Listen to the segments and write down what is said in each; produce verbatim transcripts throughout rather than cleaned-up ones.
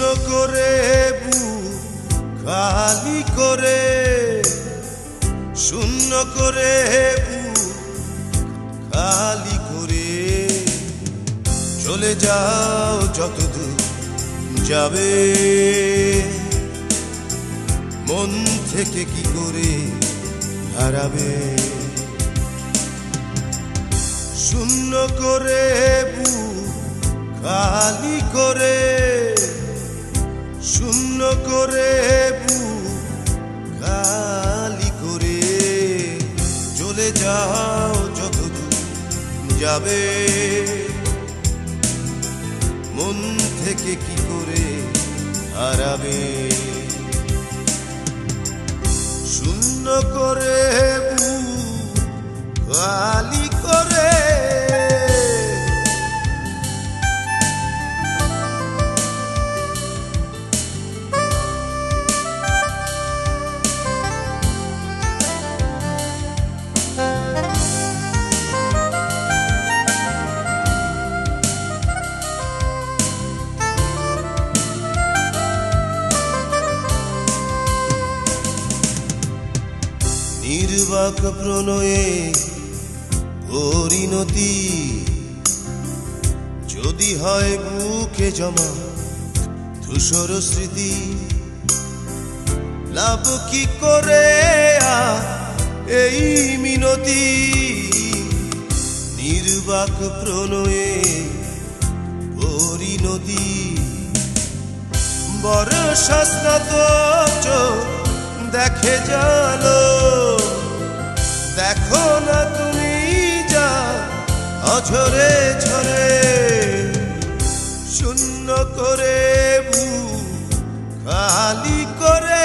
শূন্য করে বুক খালি করে, শূন্য করে বুক খালি করে চলে যাও যতদূর যাবে। মন থেকে কি করে হারাবে। শূন্য করে বুক খালি করে, শূন্য করে বুক খালি করে চলে যাও যতদূর যাবে। মন থেকে কি করে হারাবে। শূন্য করে বুক খালি করে, নির্বাক প্রণয়ে পরিণতি যদি হয় বুকে জমা ধূসর স্মৃতি। লাভ কি করে এই মিনতি। নির্বাক প্রণয়ে পরিণতি বর্ষা স্নাত দেখে জালো। দেখো না তুমি যা অঝরে ঝরে। শূন্য করে বুক খালি করে,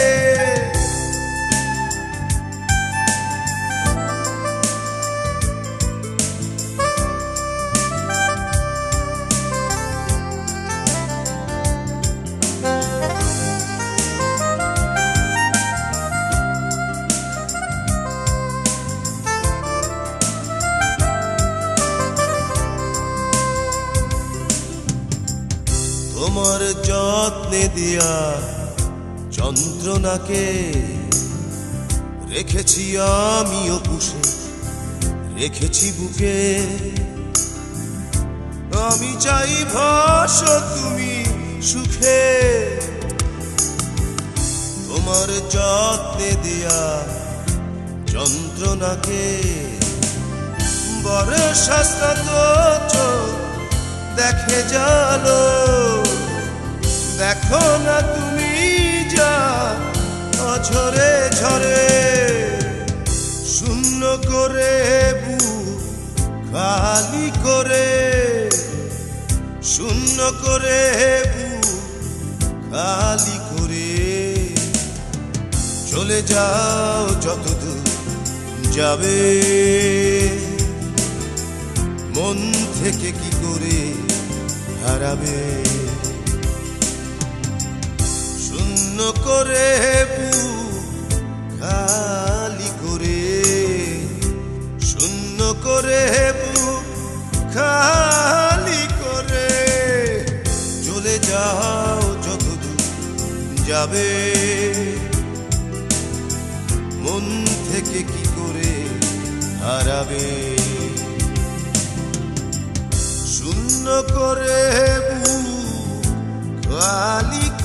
তোমার যত্নে দিয়া যন্ত্রণাকে রেখেছি আমিও পুষে, রেখেছি বুকে। আমি চাই ভাসো তুমি সুখে। তোমার যত্নে দিয়া যন্ত্রণাকে বর্ষা স্নাত দেখে জালো। দেখো না তুমি যা অঝরে ঝরে। শূন্য করে বুক খালি করে, শূন্য করে বুক খালি করে চলে যাও যতদূর যাবে। মন থেকে কি করে হারাবে। শূন্য করে বুক খালি করে, শূন্য করে বুক খালি করে চলে যাও যতদূর যাবে। মন থেকে কি করে হারাবে। শূন্য করে বুক খালি